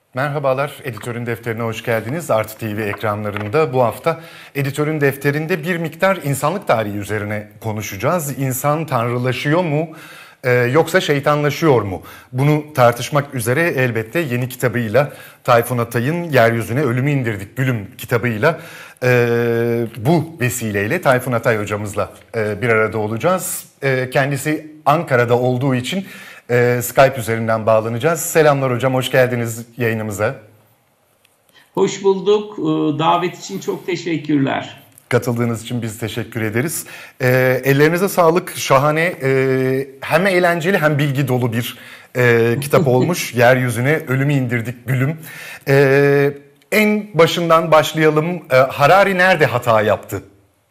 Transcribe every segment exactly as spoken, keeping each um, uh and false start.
Merhabalar, Editör'ün Defteri'ne hoş geldiniz. Artı T V ekranlarında bu hafta Editör'ün Defteri'nde bir miktar insanlık tarihi üzerine konuşacağız. İnsan tanrılaşıyor mu e, yoksa şeytanlaşıyor mu? Bunu tartışmak üzere elbette yeni kitabıyla Tayfun Atay'ın Yeryüzüne Ölümü İndirdik Gülüm kitabıyla e, bu vesileyle Tayfun Atay hocamızla e, bir arada olacağız. E, kendisi Ankara'da olduğu için Ee, Skype üzerinden bağlanacağız. Selamlar hocam, hoş geldiniz yayınımıza. Hoş bulduk. Davet için çok teşekkürler. Katıldığınız için biz teşekkür ederiz. Ee, ellerinize sağlık. Şahane, e, hem eğlenceli hem bilgi dolu bir e, kitap olmuş. Yeryüzüne Ölümü İndirdik Gülüm. Ee, en başından başlayalım. Ee, Harari nerede hata yaptı?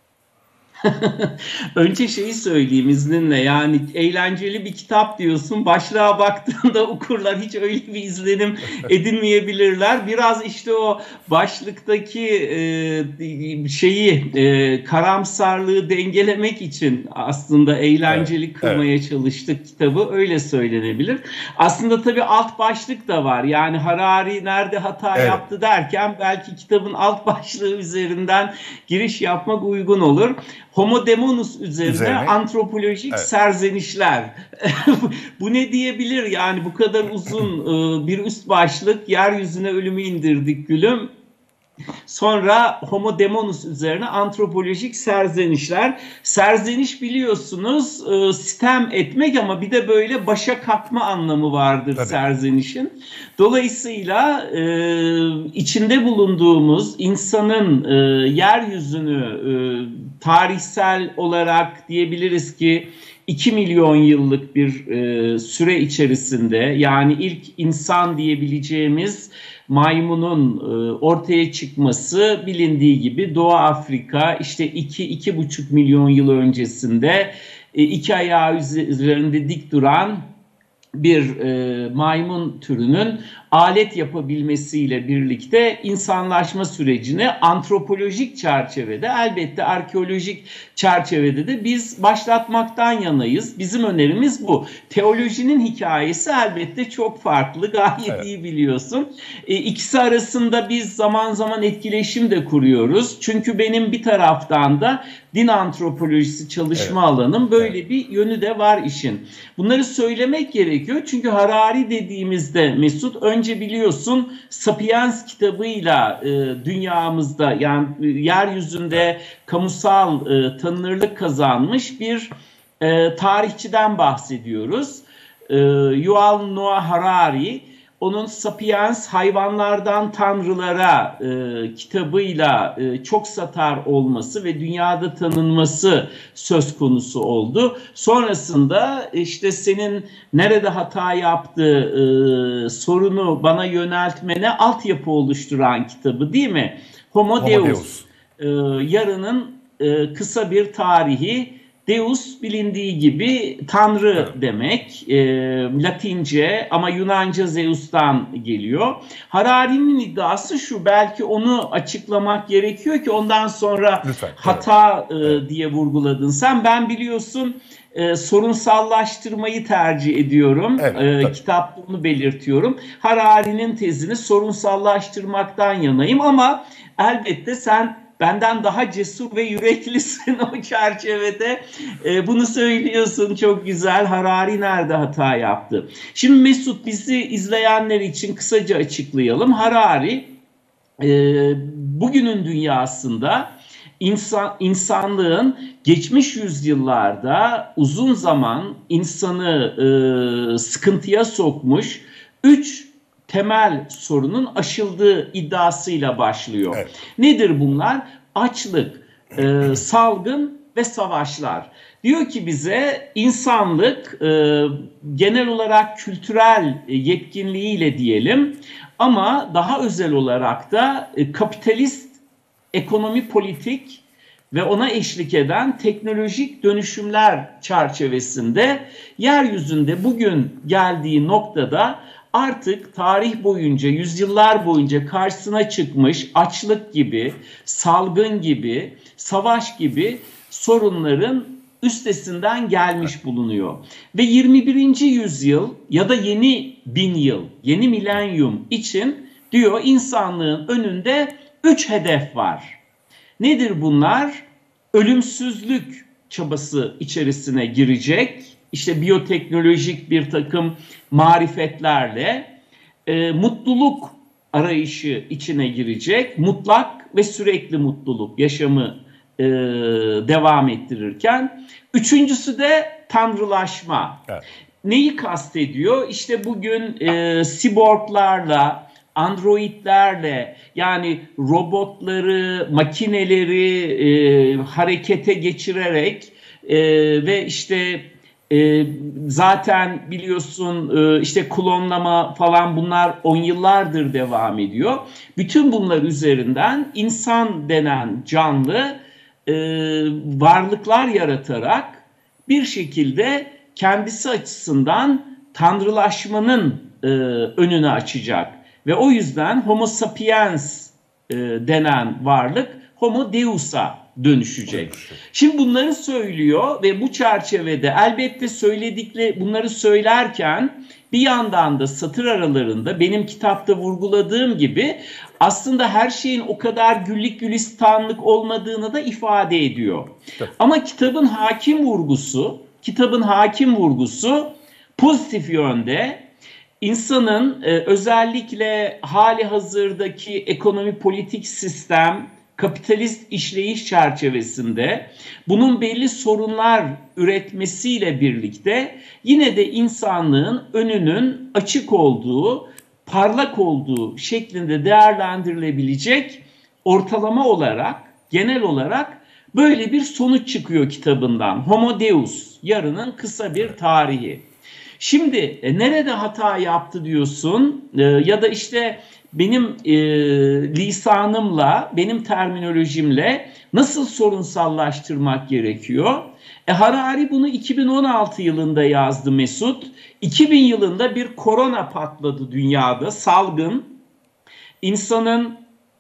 Önce şeyi söyleyeyim izninle, yani eğlenceli bir kitap diyorsun, başlığa baktığında okurlar hiç öyle bir izlenim edinmeyebilirler. Biraz işte o başlıktaki e, şeyi e, karamsarlığı dengelemek için aslında eğlenceli evet, kılmaya evet. çalıştık kitabı, öyle söylenebilir. Aslında tabii alt başlık da var, yani Harari nerede hata evet. yaptı derken belki kitabın alt başlığı üzerinden giriş yapmak uygun olur. Homo Demonus üzerine, üzerine. antropolojik evet. serzenişler. Bu ne diyebilir yani, bu kadar uzun bir üst başlık, Yeryüzüne Ölümü İndirdik Gülüm. Sonra Homo Demonus üzerine antropolojik serzenişler. Serzeniş biliyorsunuz sitem etmek, ama bir de böyle başa kalkma anlamı vardır Tabii. serzenişin. Dolayısıyla e, içinde bulunduğumuz insanın e, yeryüzünü e, tarihsel olarak diyebiliriz ki iki milyon yıllık bir e, süre içerisinde, yani ilk insan diyebileceğimiz maymunun e, ortaya çıkması bilindiği gibi Doğu Afrika, işte iki iki buçuk milyon yıl öncesinde e, iki ayağı üzerinde dik duran bir e, maymun türünün alet yapabilmesiyle birlikte insanlaşma sürecini antropolojik çerçevede, elbette arkeolojik çerçevede de biz başlatmaktan yanayız. Bizim önerimiz bu. Teolojinin hikayesi elbette çok farklı, gayet evet. iyi biliyorsun. E, ikisi arasında biz zaman zaman etkileşim de kuruyoruz. Çünkü benim bir taraftan da din antropolojisi çalışma evet. alanım, böyle evet. bir yönü de var işin. Bunları söylemek gerekiyor çünkü Harari dediğimizde Mesut, önce biliyorsun Sapiens kitabıyla e, dünyamızda, yani e, yeryüzünde kamusal e, tanınırlık kazanmış bir e, tarihçiden bahsediyoruz. E, Yuval Noah Harari, onun Sapiens Hayvanlardan Tanrılara e, kitabıyla e, çok satar olması ve dünyada tanınması söz konusu oldu. Sonrasında işte senin nerede hata yaptığı e, sorunu bana yöneltmene altyapı oluşturan kitabı, değil mi? Homo, Homo Deus. Deus. E, yarının e, kısa bir tarihi. Deus bilindiği gibi Tanrı evet. demek, e, Latince, ama Yunanca Zeus'tan geliyor. Harari'nin iddiası şu, belki onu açıklamak gerekiyor ki ondan sonra Lütfen, hata evet. e, diye vurguladın sen. Ben biliyorsun e, sorunsallaştırmayı tercih ediyorum, evet, e, kitapta onu belirtiyorum. Harari'nin tezini sorunsallaştırmaktan yanayım, ama elbette sen benden daha cesur ve yüreklisin o çerçevede. E, bunu söylüyorsun, çok güzel. Harari nerede hata yaptı? Şimdi Mesut, bizi izleyenler için kısaca açıklayalım. Harari e, bugünün dünyasında insan, insanlığın geçmiş yüzyıllarda uzun zaman insanı e, sıkıntıya sokmuş üç temel sorunun aşıldığı iddiasıyla başlıyor. Evet. Nedir bunlar? Açlık, e, salgın ve savaşlar. Diyor ki bize insanlık e, genel olarak kültürel yetkinliğiyle diyelim, ama daha özel olarak da e, kapitalist ekonomi politik ve ona eşlik eden teknolojik dönüşümler çerçevesinde yeryüzünde bugün geldiği noktada artık tarih boyunca, yüzyıllar boyunca karşısına çıkmış açlık gibi, salgın gibi, savaş gibi sorunların üstesinden gelmiş bulunuyor. Ve yirmi birinci yüzyıl ya da yeni bin yıl, yeni milenyum için diyor insanlığın önünde üç hedef var. Nedir bunlar? Ölümsüzlük çabası içerisine girecek. İşte biyoteknolojik bir takım marifetlerle e, mutluluk arayışı içine girecek. Mutlak ve sürekli mutluluk yaşamı e, devam ettirirken. Üçüncüsü de tanrılaşma. Evet. Neyi kastediyor? İşte bugün e, siborglarla, androidlerle, yani robotları, makineleri e, harekete geçirerek e, ve işte e, zaten biliyorsun e, işte klonlama falan, bunlar on yıllardır devam ediyor. Bütün bunlar üzerinden insan denen canlı e, varlıklar yaratarak bir şekilde kendisi açısından tanrılaşmanın e, önünü açacak. Ve o yüzden Homo sapiens e, denen varlık Homo Deus'a dönüşecek. Şimdi bunları söylüyor ve bu çerçevede elbette söyledikleri, bunları söylerken bir yandan da satır aralarında benim kitapta vurguladığım gibi aslında her şeyin o kadar güllük gülistanlık olmadığını da ifade ediyor. Evet. Ama kitabın hakim vurgusu, kitabın hakim vurgusu pozitif yönde. İnsanın e, özellikle hali hazırdaki ekonomi politik sistem, kapitalist işleyiş çerçevesinde bunun belli sorunlar üretmesiyle birlikte yine de insanlığın önünün açık olduğu, parlak olduğu şeklinde değerlendirilebilecek ortalama olarak, genel olarak böyle bir sonuç çıkıyor kitabından. Homo Deus, yarının kısa bir tarihi. Şimdi e, nerede hata yaptı diyorsun e, ya da işte benim e, lisanımla, benim terminolojimle nasıl sorunsallaştırmak gerekiyor? E, Harari bunu iki bin on altı yılında yazdı Mesut. iki bin yılında bir korona patladı dünyada, salgın. İnsanın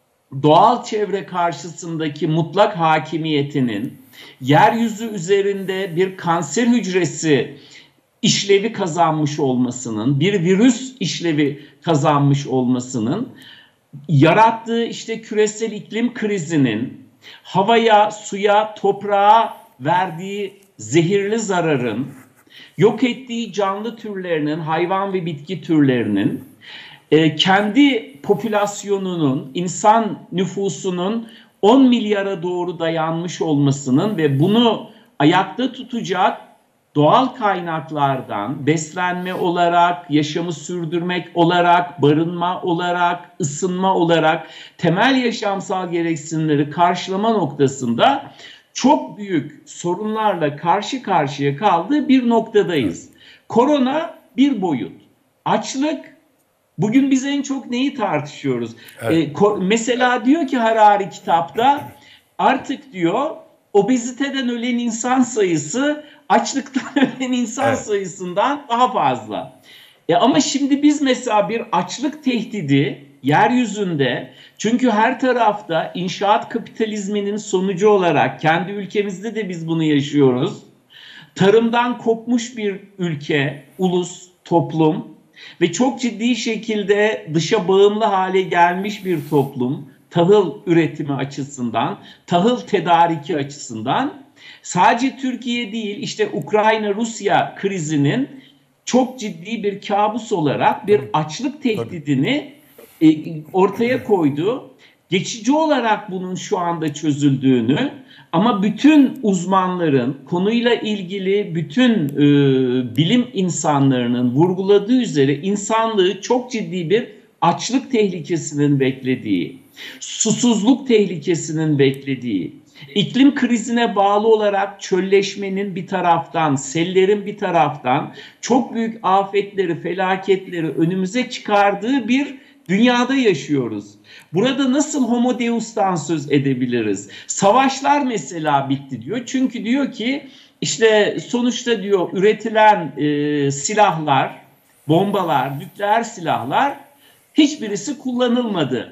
doğal çevre karşısındaki mutlak hakimiyetinin yeryüzü üzerinde bir kanser hücresi işlevi kazanmış olmasının, bir virüs işlevi kazanmış olmasının, yarattığı işte küresel iklim krizinin, havaya, suya, toprağa verdiği zehirli zararın, yok ettiği canlı türlerinin, hayvan ve bitki türlerinin, e, kendi popülasyonunun, insan nüfusunun on milyara doğru dayanmış olmasının ve bunu ayakta tutacak doğal kaynaklardan beslenme olarak, yaşamı sürdürmek olarak, barınma olarak, ısınma olarak temel yaşamsal gereksinimleri karşılama noktasında çok büyük sorunlarla karşı karşıya kaldığı bir noktadayız. Korona bir boyut. Açlık, bugün biz en çok neyi tartışıyoruz? Evet. Ee, mesela diyor ki Harari kitapta, artık diyor obeziteden ölen insan sayısı açlıktan ölen insan evet. sayısından daha fazla. E ama şimdi biz mesela bir açlık tehdidi yeryüzünde, çünkü her tarafta inşaat kapitalizminin sonucu olarak, kendi ülkemizde de biz bunu yaşıyoruz. Tarımdan kopmuş bir ülke, ulus, toplum ve çok ciddi şekilde dışa bağımlı hale gelmiş bir toplum, tahıl üretimi açısından, tahıl tedariki açısından. Sadece Türkiye değil, işte Ukrayna-Rusya krizinin çok ciddi bir kabus olarak bir açlık tehdidini e, ortaya koydu. Geçici olarak bunun şu anda çözüldüğünü, ama bütün uzmanların, konuyla ilgili bütün e, bilim insanlarının vurguladığı üzere insanlığı çok ciddi bir açlık tehlikesinin beklediği, susuzluk tehlikesinin beklediği, iklim krizine bağlı olarak çölleşmenin bir taraftan, sellerin bir taraftan çok büyük afetleri, felaketleri önümüze çıkardığı bir dünyada yaşıyoruz. Burada nasıl Homo Deus'tan söz edebiliriz? Savaşlar mesela bitti diyor. Çünkü diyor ki işte sonuçta diyor üretilen e, silahlar, bombalar, nükleer silahlar hiçbirisi kullanılmadı.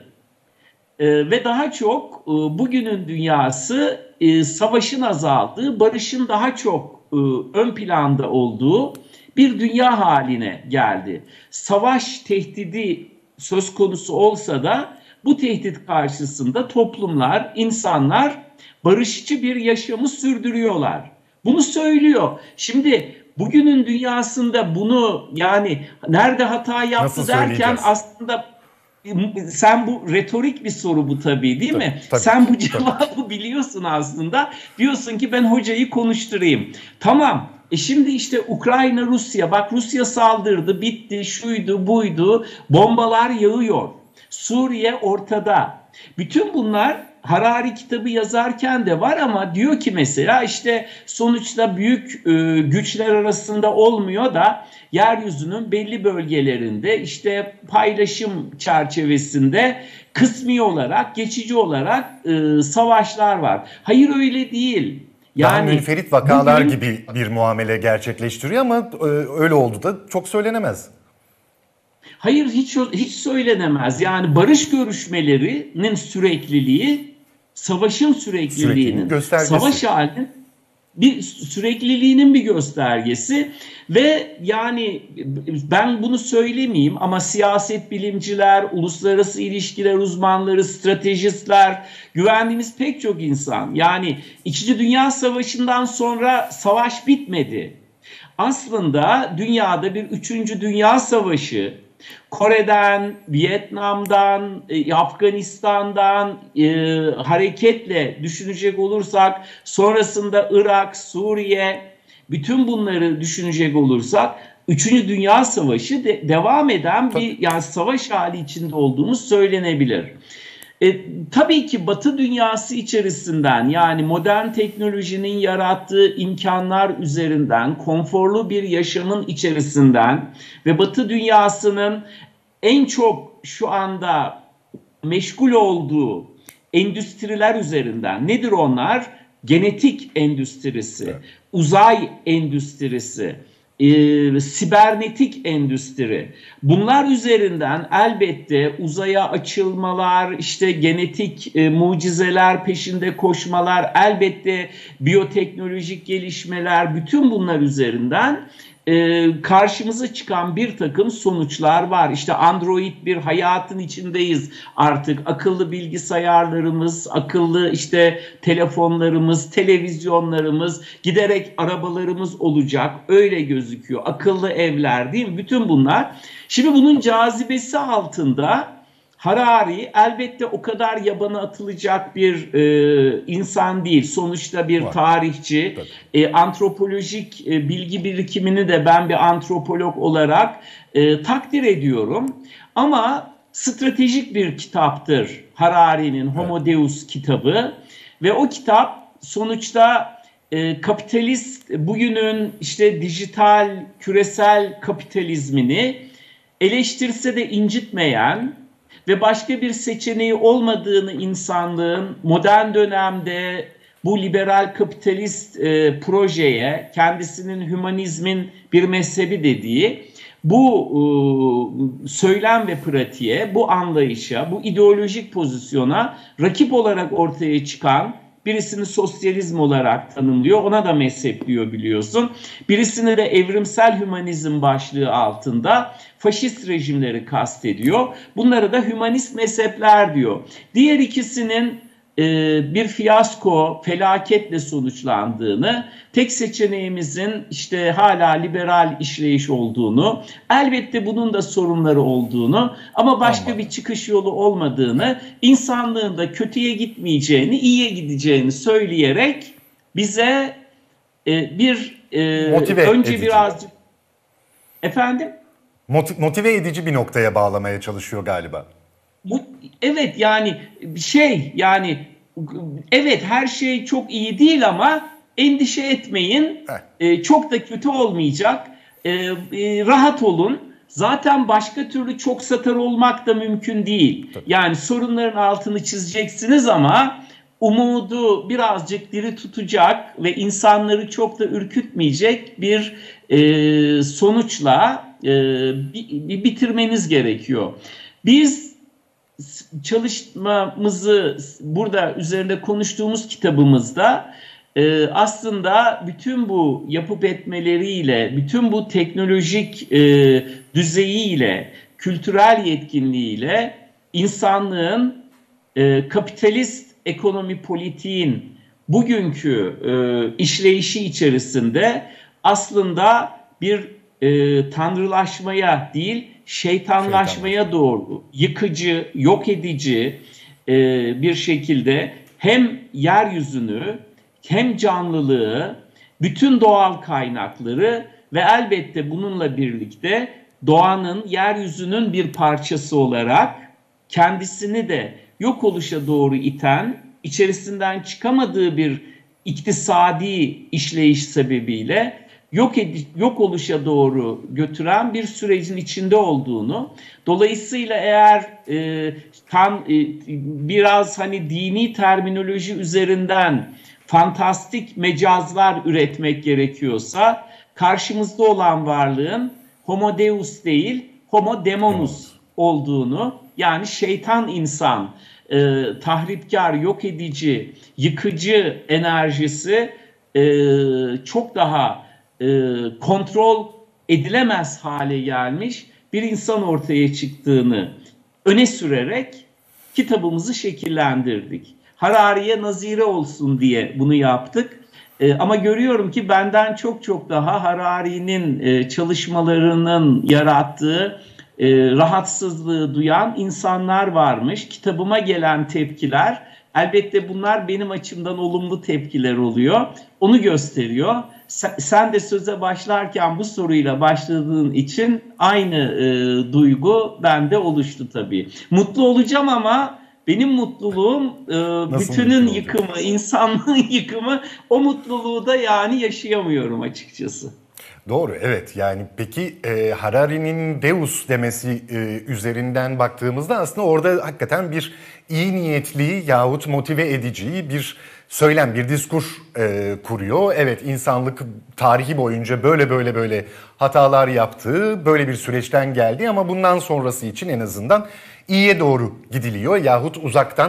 Ee, ve daha çok e, bugünün dünyası e, savaşın azaldığı, barışın daha çok e, ön planda olduğu bir dünya haline geldi. Savaş tehdidi söz konusu olsa da bu tehdit karşısında toplumlar, insanlar barışçı bir yaşamı sürdürüyorlar. Bunu söylüyor. Şimdi bugünün dünyasında bunu, yani nerede hata yaptı Nasıl derken aslında sen, bu retorik bir soru bu tabii, değil tabii, mi? Tabii, sen bu cevabı tabii. biliyorsun aslında. Diyorsun ki ben hocayı konuşturayım. Tamam. E şimdi işte Ukrayna, Rusya, bak Rusya saldırdı, bitti, şuydu, buydu, bombalar yağıyor. Suriye ortada. Bütün bunlar Harari kitabı yazarken de var ama diyor ki mesela işte sonuçta büyük e, güçler arasında olmuyor da yeryüzünün belli bölgelerinde işte paylaşım çerçevesinde kısmi olarak, geçici olarak e, savaşlar var. Hayır, öyle değil. Yani daha Yani münferit vakalar bugün, gibi bir muamele gerçekleştiriyor ama öyle oldu da çok söylenemez. Hayır, hiç hiç söylenemez. Yani barış görüşmelerinin sürekliliği, savaşın sürekliliğinin, savaş halinin bir sürekliliğinin bir göstergesi ve yani ben bunu söylemeyeyim ama siyaset bilimciler, uluslararası ilişkiler uzmanları, stratejistler, güvendiğimiz pek çok insan, yani İkinci Dünya Savaşı'ndan sonra savaş bitmedi. Aslında dünyada bir Üçüncü Dünya Savaşı, Kore'den, Vietnam'dan, e, Afganistan'dan e, hareketle düşünecek olursak, sonrasında Irak, Suriye, bütün bunları düşünecek olursak Üçüncü Dünya Savaşı de, devam eden bir, yani savaş hali içinde olduğumuz söylenebilir. E, tabii ki Batı dünyası içerisinden, yani modern teknolojinin yarattığı imkanlar üzerinden, konforlu bir yaşamın içerisinden ve Batı dünyasının en çok şu anda meşgul olduğu endüstriler üzerinden, nedir onlar? Genetik endüstrisi, evet. Uzay endüstrisi, E, sibernetik endüstri. Bunlar üzerinden elbette uzaya açılmalar, işte genetik e, mucizeler peşinde koşmalar, elbette biyoteknolojik gelişmeler, bütün bunlar üzerinden e, karşımıza çıkan bir takım sonuçlar var. İşte android bir hayatın içindeyiz artık. Akıllı bilgisayarlarımız, akıllı işte telefonlarımız, televizyonlarımız, giderek arabalarımız olacak. Öyle gözüküyor. Akıllı evler, değil mi? Bütün bunlar. Şimdi bunun cazibesi altında Harari elbette o kadar yabana atılacak bir e, insan değil. Sonuçta bir Var. tarihçi, e, antropolojik e, bilgi birikimini de ben bir antropolog olarak e, takdir ediyorum. Ama stratejik bir kitaptır Harari'nin Homo evet. Deus kitabı ve o kitap sonuçta e, kapitalist, bugünün işte dijital, küresel kapitalizmini eleştirse de incitmeyen ve başka bir seçeneği olmadığını insanlığın modern dönemde bu liberal kapitalist e, projeye, kendisinin hümanizmin bir mezhebi dediği bu e, söylem ve pratiğe, bu anlayışa, bu ideolojik pozisyona rakip olarak ortaya çıkan, birisini sosyalizm olarak tanımlıyor, ona da mezhep diyor biliyorsun. Birisini de evrimsel hümanizm başlığı altında faşist rejimleri kastediyor. Bunları da hümanist mezhepler diyor. Diğer ikisinin e, bir fiyasko, felaketle sonuçlandığını, tek seçeneğimizin işte hala liberal işleyiş olduğunu, elbette bunun da sorunları olduğunu ama başka Anladım. bir çıkış yolu olmadığını, insanlığın da kötüye gitmeyeceğini, iyiye gideceğini söyleyerek bize e, bir e, motive önce edici. birazcık efendim motive edici bir noktaya bağlamaya çalışıyor galiba. Bu, evet yani şey yani evet her şey çok iyi değil ama endişe etmeyin, e, çok da kötü olmayacak, e, e, rahat olun. Zaten başka türlü çok satar olmak da mümkün değil. Tabii. Yani sorunların altını çizeceksiniz ama umudu birazcık diri tutacak ve insanları çok da ürkütmeyecek bir e, sonuçla e, bir, bitirmeniz gerekiyor. Biz çalışmamızı burada üzerinde konuştuğumuz kitabımızda e, aslında bütün bu yapıp etmeleriyle, bütün bu teknolojik e, düzeyiyle, kültürel yetkinliğiyle insanlığın e, kapitalist ekonomi politiğin bugünkü e, işleyişi içerisinde aslında bir e, tanrılaşmaya değil, şeytanlaşmaya doğru yıkıcı, yok edici e, bir şekilde hem yeryüzünü hem canlılığı, bütün doğal kaynakları ve elbette bununla birlikte doğanın, yeryüzünün bir parçası olarak kendisini de yok oluşa doğru iten, içerisinden çıkamadığı bir iktisadi işleyiş sebebiyle yok edi- yok oluşa doğru götüren bir sürecin içinde olduğunu, dolayısıyla eğer e, tam e, biraz hani dini terminoloji üzerinden fantastik mecazlar üretmek gerekiyorsa, karşımızda olan varlığın homo deus değil, homo demonus olduğunu, yani şeytan insan, e, tahripkar, yok edici, yıkıcı enerjisi e, çok daha e, kontrol edilemez hale gelmiş bir insan ortaya çıktığını öne sürerek kitabımızı şekillendirdik. Harari'ye nazire olsun diye bunu yaptık. E, ama görüyorum ki benden çok çok daha Harari'nin e, çalışmalarının yarattığı e, rahatsızlığı duyan insanlar varmış. Kitabıma gelen tepkiler, elbette bunlar benim açımdan olumlu tepkiler oluyor. Onu gösteriyor. Sen, sen de söze başlarken bu soruyla başladığın için aynı e, duygu bende oluştu tabii. Mutlu olacağım ama benim mutluluğum e, bütünün mutlu yıkımı, insanlığın yıkımı, o mutluluğu da yani yaşayamıyorum açıkçası. Doğru, evet. Yani peki e, Harari'nin Deus demesi e, üzerinden baktığımızda aslında orada hakikaten bir iyi niyetli yahut motive edici bir söylem, bir diskur e, kuruyor. Evet, insanlık tarihi boyunca böyle böyle böyle hatalar yaptı, böyle bir süreçten geldi ama bundan sonrası için en azından iyiye doğru gidiliyor yahut uzaktan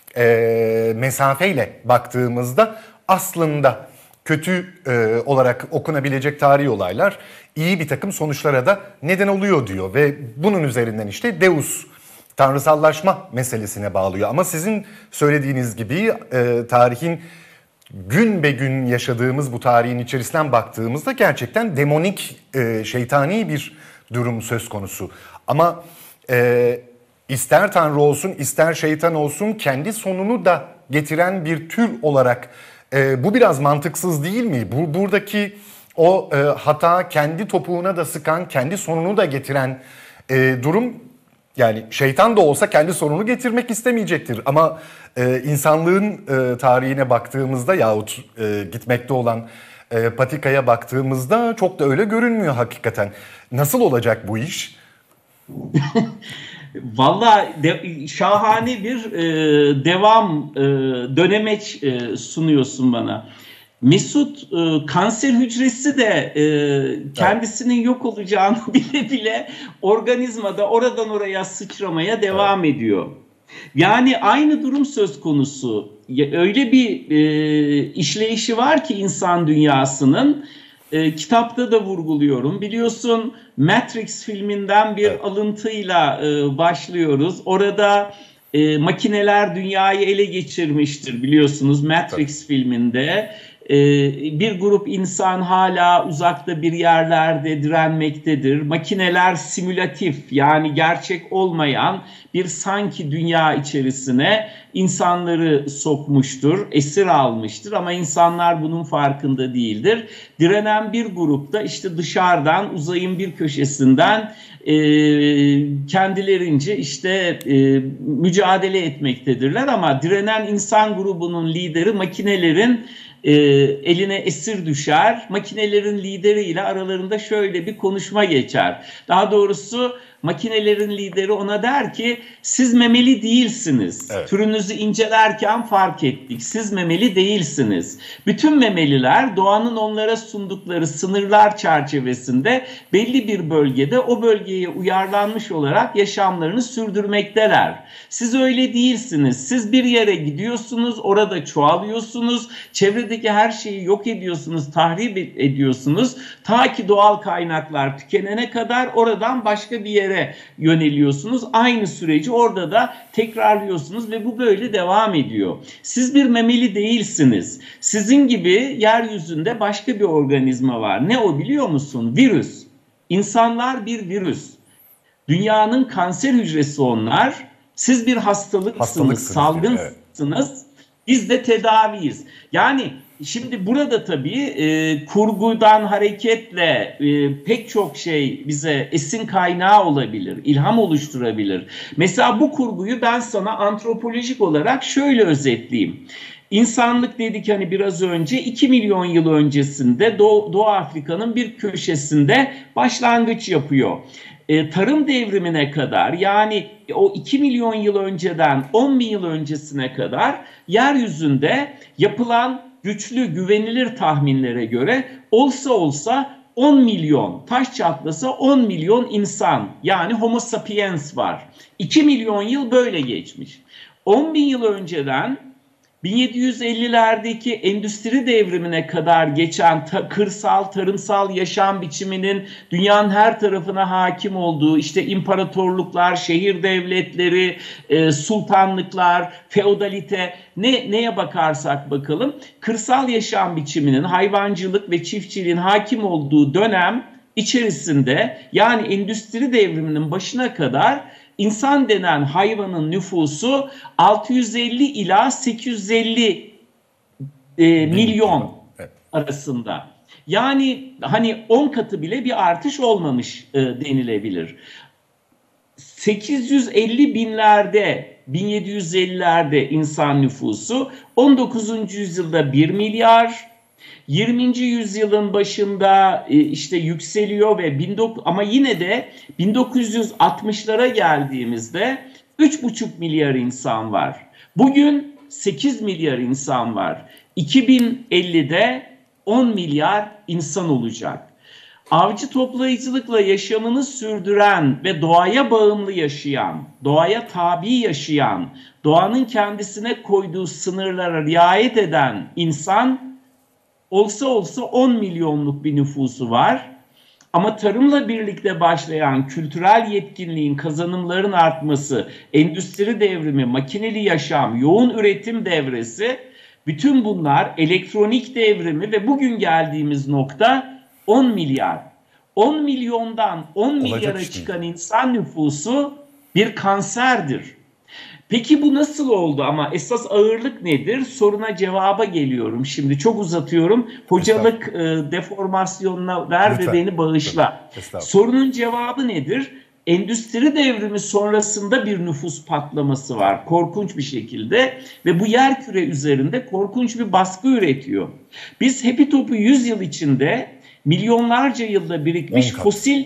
e, mesafeyle baktığımızda aslında kötü e, olarak okunabilecek tarihi olaylar iyi bir takım sonuçlara da neden oluyor diyor ve bunun üzerinden işte Deus, tanrısallaşma meselesine bağlıyor. Ama sizin söylediğiniz gibi e, tarihin gün be gün yaşadığımız bu tarihin içerisinden baktığımızda gerçekten demonik, e, şeytani bir durum söz konusu. Ama e, ister tanrı olsun ister şeytan olsun kendi sonunu da getiren bir tür olarak e, bu biraz mantıksız değil mi? Bu, buradaki o e, hata kendi topuğuna da sıkan, kendi sonunu da getiren e, durum, yani şeytan da olsa kendi sonunu getirmek istemeyecektir. Ama e, insanlığın e, tarihine baktığımızda yahut e, gitmekte olan e, patikaya baktığımızda çok da öyle görünmüyor hakikaten. Nasıl olacak bu iş? Valla de, şahane bir e, devam e, dönemeç e, sunuyorsun bana. Mesut e, kanser hücresi de e, kendisinin yok olacağını bile bile organizmada oradan oraya sıçramaya devam evet. ediyor. Yani aynı durum söz konusu. Öyle bir e, işleyişi var ki insan dünyasının, e, kitapta da vurguluyorum. Biliyorsun Matrix filminden bir evet. alıntıyla e, başlıyoruz. Orada e, makineler dünyayı ele geçirmiştir biliyorsunuz Matrix evet. filminde. Bir grup insan hala uzakta bir yerlerde direnmektedir. Makineler simülatif, yani gerçek olmayan bir sanki dünya içerisine insanları sokmuştur, esir almıştır ama insanlar bunun farkında değildir. Direnen bir grupta işte dışarıdan, uzayın bir köşesinden e, kendilerince işte e, mücadele etmektedirler ama direnen insan grubunun lideri makinelerin E, eline esir düşer. Makinelerin lideriyle aralarında şöyle bir konuşma geçer. Daha doğrusu makinelerin lideri ona der ki siz memeli değilsiniz. Evet. Türünüzü incelerken fark ettik. Siz memeli değilsiniz. Bütün memeliler doğanın onlara sundukları sınırlar çerçevesinde belli bir bölgede o bölgeye uyarlanmış olarak yaşamlarını sürdürmekteler. Siz öyle değilsiniz. Siz bir yere gidiyorsunuz, orada çoğalıyorsunuz, çevredeki her şeyi yok ediyorsunuz, tahrip ediyorsunuz. Ta ki doğal kaynaklar tükenene kadar oradan başka bir yere hedeflere yöneliyorsunuz. Aynı süreci orada da tekrarlıyorsunuz ve bu böyle devam ediyor. Siz bir memeli değilsiniz. Sizin gibi yeryüzünde başka bir organizma var. Ne o biliyor musun? Virüs. İnsanlar bir virüs. Dünyanın kanser hücresi onlar. Siz bir hastalıksınız, Hastalıksınız, salgınsınız. Evet. Biz de tedaviyiz. Yani şimdi burada tabii e, kurgudan hareketle e, pek çok şey bize esin kaynağı olabilir, ilham oluşturabilir. Mesela bu kurguyu ben sana antropolojik olarak şöyle özetleyeyim. İnsanlık dedik hani biraz önce iki milyon yıl öncesinde Doğu, Doğu Afrika'nın bir köşesinde başlangıç yapıyor. E, tarım devrimine kadar, yani o iki milyon yıl önceden on bin yıl öncesine kadar yeryüzünde yapılan güçlü, güvenilir tahminlere göre olsa olsa on milyon, taş çatlasa on milyon insan, yani Homo sapiens var. iki milyon yıl böyle geçmiş. on bin yıl önceden bin yedi yüz ellilerdeki endüstri devrimine kadar geçen ta, kırsal, tarımsal yaşam biçiminin dünyanın her tarafına hakim olduğu, işte imparatorluklar, şehir devletleri, e, sultanlıklar, feodalite, ne neye bakarsak bakalım, kırsal yaşam biçiminin, hayvancılık ve çiftçiliğin hakim olduğu dönem içerisinde, yani endüstri devriminin başına kadar İnsan denen hayvanın nüfusu altı yüz elli ila sekiz yüz elli e, milyon evet. arasında. Yani hani on katı bile bir artış olmamış e, denilebilir. sekiz yüz elli binlerde, bin yedi yüz ellilerde insan nüfusu, on dokuzuncu yüzyılda bir milyar, yirminci yüzyılın başında işte yükseliyor ve ama yine de bin dokuz yüz altmışlara geldiğimizde üç buçuk milyar insan var. Bugün sekiz milyar insan var. iki bin ellide on milyar insan olacak. Avcı toplayıcılıkla yaşamını sürdüren ve doğaya bağımlı yaşayan, doğaya tabi yaşayan, doğanın kendisine koyduğu sınırlara riayet eden insan olsa olsa on milyonluk bir nüfusu var. Ama tarımla birlikte başlayan kültürel yetkinliğin, kazanımların artması, endüstri devrimi, makineli yaşam, yoğun üretim devresi, bütün bunlar, elektronik devrimi ve bugün geldiğimiz nokta on milyar. on milyondan on milyara çıkan insan nüfusu bir kanserdir. Peki bu nasıl oldu, ama esas ağırlık nedir? Soruna cevaba geliyorum. Şimdi çok uzatıyorum. Hocalık e, deformasyonuna ver Lütfen. ve beni bağışla. Sorunun cevabı nedir? Endüstri devrimi sonrasında bir nüfus patlaması var. Korkunç bir şekilde ve bu yerküre üzerinde korkunç bir baskı üretiyor. Biz hepi topu yüz yıl içinde milyonlarca yılda birikmiş fosil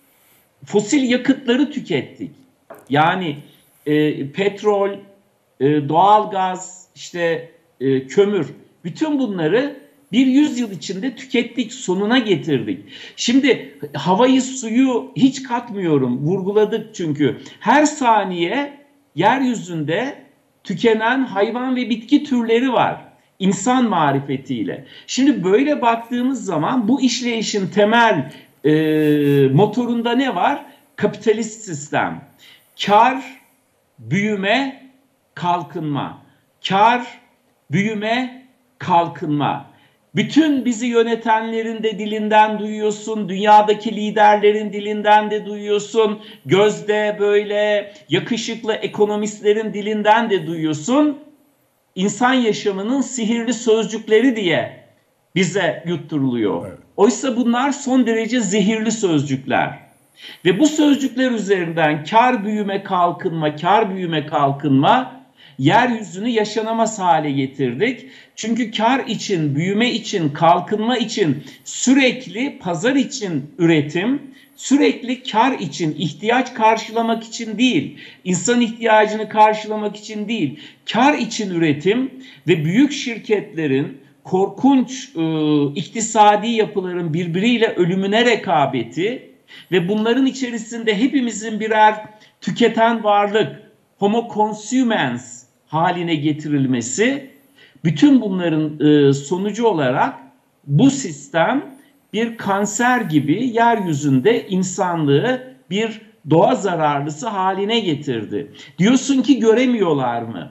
fosil yakıtları tükettik. Yani E, petrol, e, doğalgaz, işte e, kömür, bütün bunları bir yüzyıl içinde tükettik, sonuna getirdik. Şimdi havayı, suyu hiç katmıyorum, vurguladık çünkü. Her saniye yeryüzünde tükenen hayvan ve bitki türleri var, insan marifetiyle. Şimdi böyle baktığımız zaman bu işleyişin temel e, motorunda ne var? Kapitalist sistem. Kar, büyüme, kalkınma. Kar, büyüme, kalkınma. Bütün bizi yönetenlerin de dilinden duyuyorsun, dünyadaki liderlerin dilinden de duyuyorsun, gözde böyle yakışıklı ekonomistlerin dilinden de duyuyorsun. İnsan yaşamının sihirli sözcükleri diye bize yutturuluyor. Evet. Oysa bunlar son derece zehirli sözcükler. Ve bu sözcükler üzerinden kar, büyüme, kalkınma, kar, büyüme, kalkınma, yeryüzünü yaşanamaz hale getirdik. Çünkü kar için, büyüme için, kalkınma için sürekli pazar için üretim, sürekli kar için, ihtiyaç karşılamak için değil, insan ihtiyacını karşılamak için değil, kar için üretim ve büyük şirketlerin korkunç e, iktisadi yapıların birbiriyle ölümüne rekabeti ve bunların içerisinde hepimizin birer tüketen varlık, homo consumens haline getirilmesi, bütün bunların e, sonucu olarak bu sistem bir kanser gibi yeryüzünde insanlığı bir doğa zararlısı haline getirdi. Diyorsun ki göremiyorlar mı?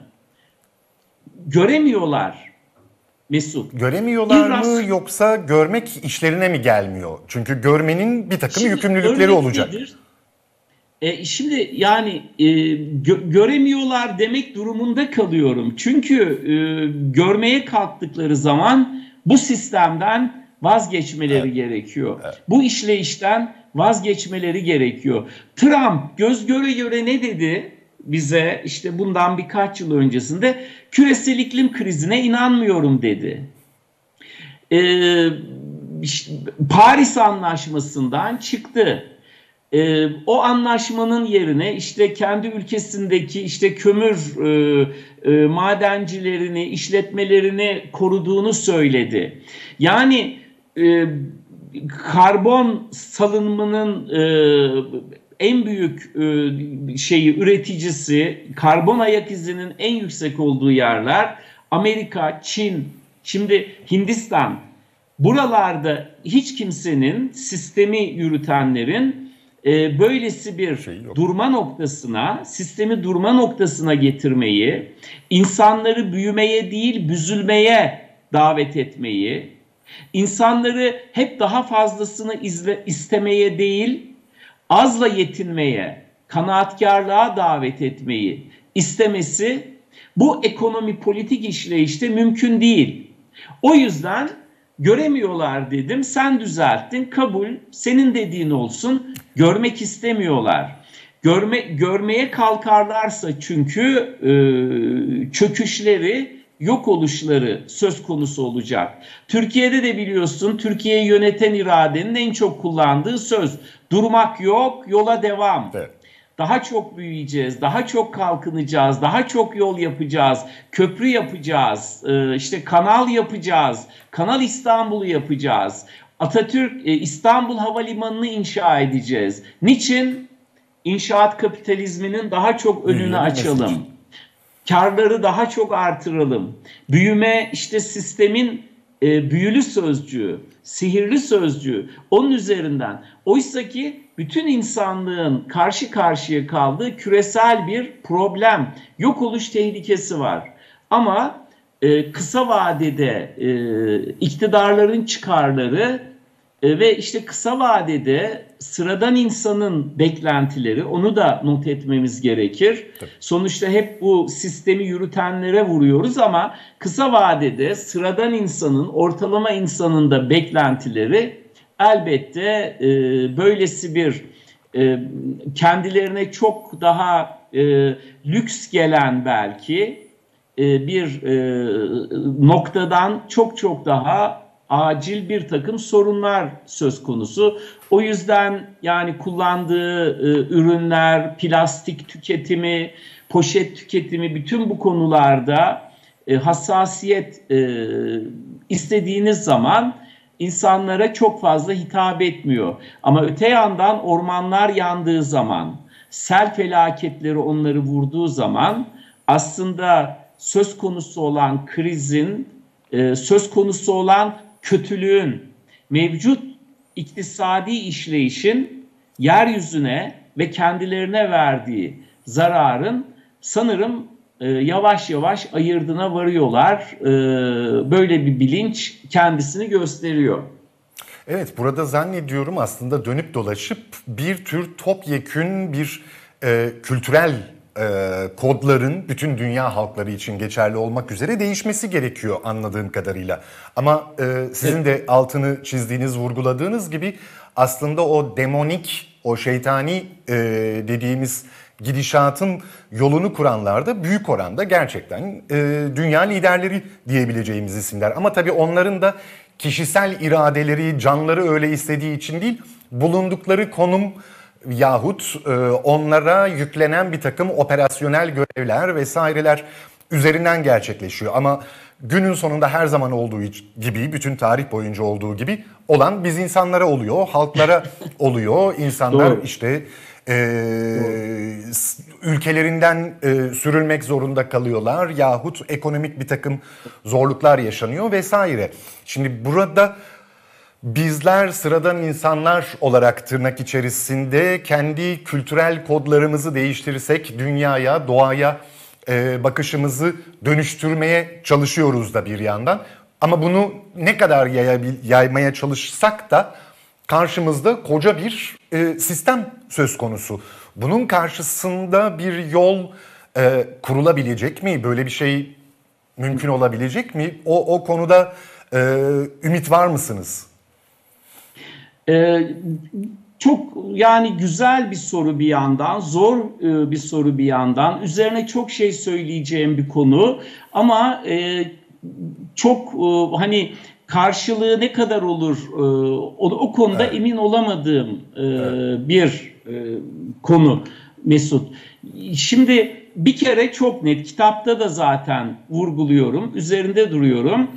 Göremiyorlar Mesut. Göremiyorlar İrras... mı yoksa görmek işlerine mi gelmiyor? Çünkü görmenin bir takım şimdi yükümlülükleri olacak. Nedir? E, şimdi yani e, gö- göremiyorlar demek durumunda kalıyorum. Çünkü e, görmeye kalktıkları zaman bu sistemden vazgeçmeleri evet. gerekiyor. Evet. Bu işleyişten vazgeçmeleri gerekiyor. Trump göz göre göre ne dedi bize işte bundan birkaç yıl öncesinde? Küresel iklim krizine inanmıyorum dedi. E, işte, Paris Anlaşması'ndan çıktı. Ee, o anlaşmanın yerine işte kendi ülkesindeki işte kömür e, e, madencilerini, işletmelerini koruduğunu söyledi. Yani e, karbon salınımının e, en büyük e, şeyi üreticisi, karbon ayak izinin en yüksek olduğu yerler Amerika, Çin, şimdi Hindistan. Buralarda hiç kimsenin, sistemi yürütenlerin E, böylesi bir şey durma noktasına, sistemi durma noktasına getirmeyi, insanları büyümeye değil büzülmeye davet etmeyi, insanları hep daha fazlasını izle, istemeye değil azla yetinmeye, kanaatkarlığa davet etmeyi istemesi bu ekonomi politik işleyişte mümkün değil. O yüzden göremiyorlar dedim, sen düzelttin, kabul, senin dediğin olsun. Görmek istemiyorlar. Görme, görmeye kalkarlarsa çünkü e, çöküşleri, yok oluşları söz konusu olacak. Türkiye'de de biliyorsun Türkiye'yi yöneten iradenin en çok kullandığı söz. Durmak yok, yola devam. Evet. Daha çok büyüyeceğiz, daha çok kalkınacağız, daha çok yol yapacağız, köprü yapacağız, e, işte kanal yapacağız, Kanal İstanbul'u yapacağız. Atatürk İstanbul Havalimanı'nı inşa edeceğiz. Niçin? İnşaat kapitalizminin daha çok önünü Büyüme açalım. Mesaj. Karları daha çok artıralım. Büyüme işte sistemin e, büyülü sözcüğü, sihirli sözcüğü. Onun üzerinden. Oysa ki bütün insanlığın karşı karşıya kaldığı küresel bir problem, yok oluş tehlikesi var. Ama Ee, kısa vadede e, iktidarların çıkarları e, ve işte kısa vadede sıradan insanın beklentileri, onu da not etmemiz gerekir. Tabii. Sonuçta hep bu sistemi yürütenlere vuruyoruz ama kısa vadede sıradan insanın, ortalama insanın da beklentileri elbette e, böylesi bir e, kendilerine çok daha e, lüks gelen belki bir e, noktadan çok çok daha acil bir takım sorunlar söz konusu. O yüzden yani kullandığı e, ürünler, plastik tüketimi, poşet tüketimi, bütün bu konularda e, hassasiyet e, istediğiniz zaman insanlara çok fazla hitap etmiyor. Ama öte yandan ormanlar yandığı zaman, sel felaketleri onları vurduğu zaman aslında söz konusu olan krizin, e, söz konusu olan kötülüğün, mevcut iktisadi işleyişin yeryüzüne ve kendilerine verdiği zararın sanırım e, yavaş yavaş ayırdına varıyorlar. E, böyle bir bilinç kendisini gösteriyor. Evet, burada zannediyorum aslında dönüp dolaşıp bir tür topyekün bir e, kültürel E, kodların bütün dünya halkları için geçerli olmak üzere değişmesi gerekiyor anladığım kadarıyla. Ama e, sizin de altını çizdiğiniz, vurguladığınız gibi aslında o demonik, o şeytani e, dediğimiz gidişatın yolunu kuranlar da büyük oranda gerçekten e, dünya liderleri diyebileceğimiz isimler. Ama tabii onların da kişisel iradeleri, canları öyle istediği için değil, bulundukları konum yahut e, onlara yüklenen bir takım operasyonel görevler vesaireler üzerinden gerçekleşiyor. Ama günün sonunda her zaman olduğu gibi, bütün tarih boyunca olduğu gibi olan biz insanlara oluyor, halklara oluyor. İnsanlar Doğru. işte e, ülkelerinden e, sürülmek zorunda kalıyorlar yahut ekonomik bir takım zorluklar yaşanıyor vesaire. Şimdi burada bizler sıradan insanlar olarak tırnak içerisinde kendi kültürel kodlarımızı değiştirirsek dünyaya, doğaya e, bakışımızı dönüştürmeye çalışıyoruz da bir yandan. Ama bunu ne kadar yayabil- yaymaya çalışsak da karşımızda koca bir e, sistem söz konusu. Bunun karşısında bir yol e, kurulabilecek mi? Böyle bir şey mümkün olabilecek mi? O, o konuda e, ümit var mısınız? Ee, çok yani güzel bir soru bir yandan, zor e, bir soru bir yandan. Üzerine çok şey söyleyeceğim bir konu ama e, çok e, hani karşılığı ne kadar olur e, o, o konuda Evet. emin olamadığım e, Evet. bir e, konu Mesut. Şimdi bir kere çok net, kitapta da zaten vurguluyorum, üzerinde duruyorum.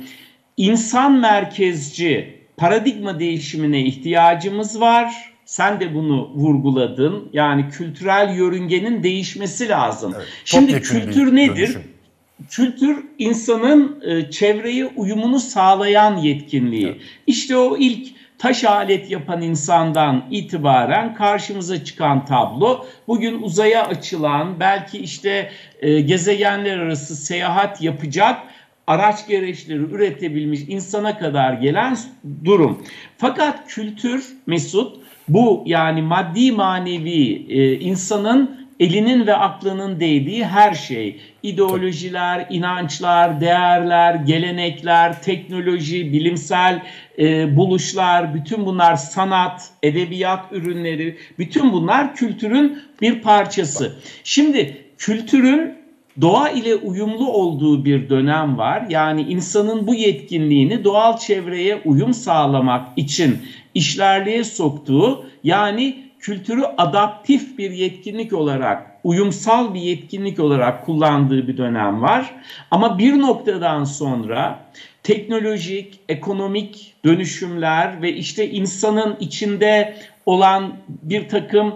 İnsan merkezci paradigma değişimine ihtiyacımız var. Sen de bunu vurguladın. Yani kültürel yörüngenin değişmesi lazım. Evet, Şimdi kültür nedir? Dönüşüm. Kültür insanın e, çevreye uyumunu sağlayan yetkinliği. Evet. İşte o ilk taş alet yapan insandan itibaren karşımıza çıkan tablo. Bugün uzaya açılan, belki işte e, gezegenler arası seyahat yapacak araç gereçleri üretebilmiş insana kadar gelen durum. Fakat kültür Mesut, bu yani maddi manevi e, insanın elinin ve aklının değdiği her şey. İdeolojiler, inançlar, değerler, gelenekler, teknoloji, bilimsel e, buluşlar, bütün bunlar sanat, edebiyat ürünleri, bütün bunlar kültürün bir parçası. Şimdi kültürün doğa ile uyumlu olduğu bir dönem var. Yani insanın bu yetkinliğini doğal çevreye uyum sağlamak için işlerliğe soktuğu, yani kültürü adaptif bir yetkinlik olarak, uyumsal bir yetkinlik olarak kullandığı bir dönem var. Ama bir noktadan sonra teknolojik, ekonomik dönüşümler ve işte insanın içinde olan bir takım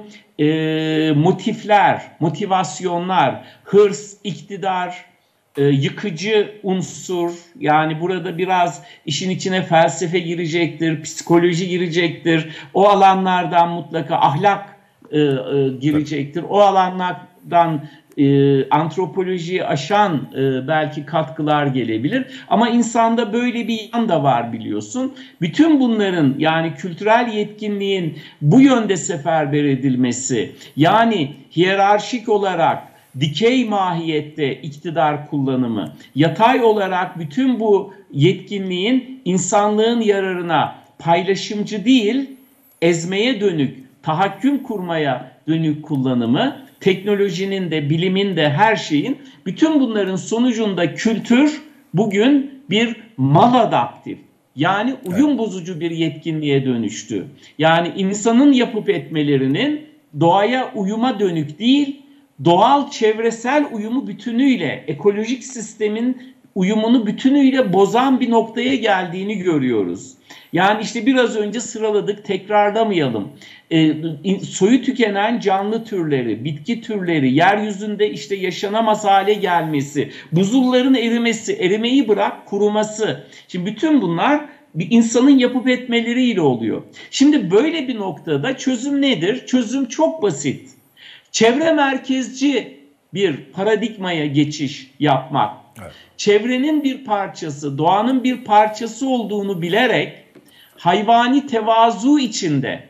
e, motifler, motivasyonlar, hırs, iktidar, e, yıkıcı unsur, yani burada biraz işin içine felsefe girecektir, psikoloji girecektir, o alanlardan mutlaka ahlak e, e, girecektir, o alanlardan e, antropolojiyi aşan e, belki katkılar gelebilir. Ama insanda böyle bir yan da var, biliyorsun. Bütün bunların, yani kültürel yetkinliğin bu yönde seferber edilmesi, yani hiyerarşik olarak dikey mahiyette iktidar kullanımı, yatay olarak bütün bu yetkinliğin insanlığın yararına paylaşımcı değil, ezmeye dönük, tahakküm kurmaya dönük kullanımı, teknolojinin de, bilimin de, her şeyin, bütün bunların sonucunda kültür bugün bir maladaptif, yani uyum bozucu bir yetkinliğe dönüştü. Yani insanın yapıp etmelerinin doğaya uyuma dönük değil, doğal çevresel uyumu bütünüyle, ekolojik sistemin uyumunu bütünüyle bozan bir noktaya geldiğini görüyoruz. Yani işte biraz önce sıraladık, tekrarlamayalım. E, soyu tükenen canlı türleri, bitki türleri, yeryüzünde işte yaşanamaz hale gelmesi, buzulların erimesi, erimeyi bırak kuruması. Şimdi bütün bunlar bir insanın yapıp etmeleriyle oluyor. Şimdi böyle bir noktada çözüm nedir? Çözüm çok basit. Çevre merkezci bir paradigmaya geçiş yapmak. Evet. Çevrenin bir parçası, doğanın bir parçası olduğunu bilerek hayvani tevazu içinde,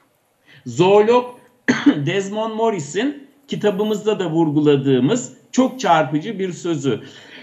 zoolog Desmond Morris'in kitabımızda da vurguladığımız çok çarpıcı bir sözü.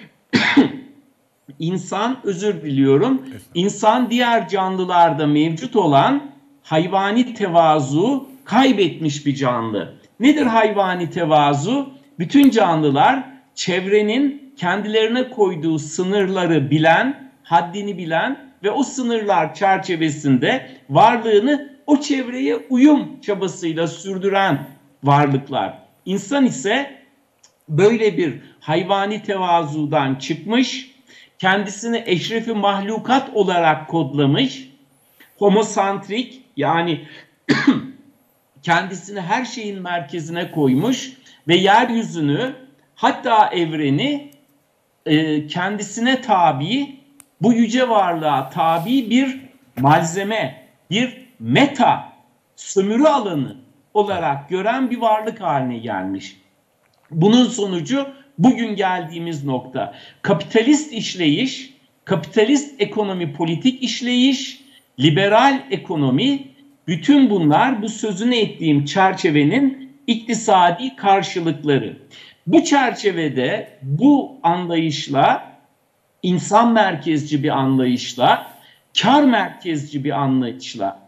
İnsan, özür diliyorum, insan diğer canlılarda mevcut olan hayvani tevazu kaybetmiş bir canlı. Nedir hayvani tevazu? Bütün canlılar çevrenin kendilerine koyduğu sınırları bilen, haddini bilen ve o sınırlar çerçevesinde varlığını o çevreye uyum çabasıyla sürdüren varlıklar. İnsan ise böyle bir hayvani tevazudan çıkmış, kendisini eşrefi mahlukat olarak kodlamış, homosantrik, yani kendisini her şeyin merkezine koymuş ve yeryüzünü, hatta evreni e, kendisine tabi, bu yüce varlığa tabi bir malzeme, bir meta, sömürü alanı olarak gören bir varlık haline gelmiş. Bunun sonucu bugün geldiğimiz nokta. Kapitalist işleyiş, kapitalist ekonomi, politik işleyiş, liberal ekonomi, bütün bunlar bu sözünü ettiğim çerçevenin iktisadi karşılıkları. Bu çerçevede, bu anlayışla, insan merkezci bir anlayışla, kar merkezci bir anlayışla